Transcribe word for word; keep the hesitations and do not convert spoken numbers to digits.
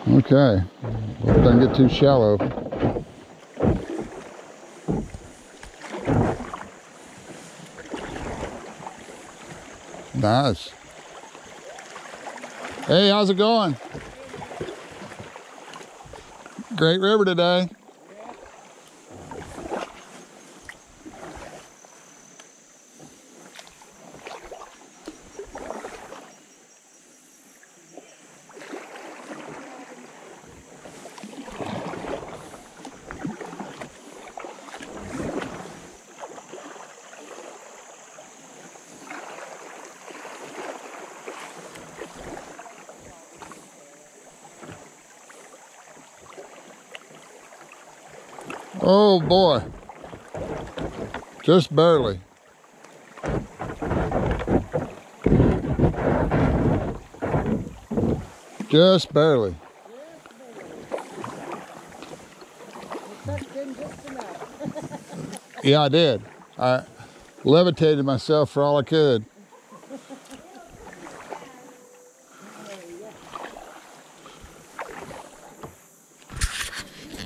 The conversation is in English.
Okay. Hope it doesn't get too shallow. Nice. Hey, how's it going? Great river today. Oh boy, just barely. Just barely. Yeah, I did. I levitated myself for all I could.